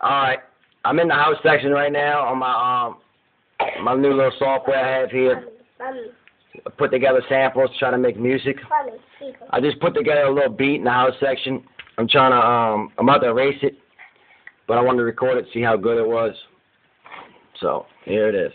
Alright, I'm in the house section right now on my new little software I have here. I put together samples, trying to make music. I just put together a little beat in the house section. I'm about to erase it, but I wanted to record it, see how good it was. So, here it is.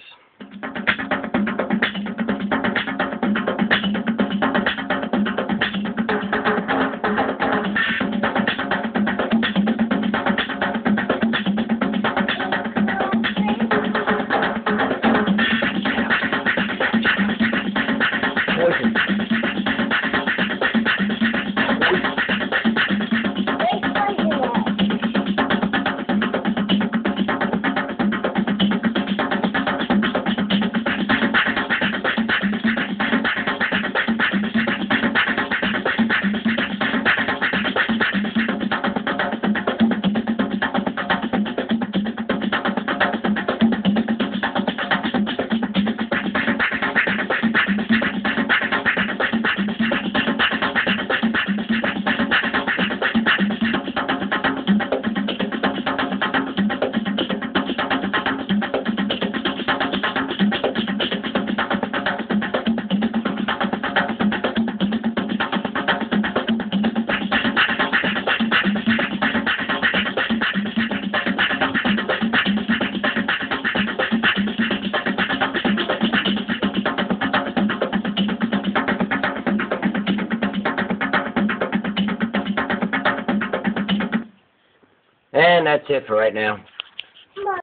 And that's it for right now.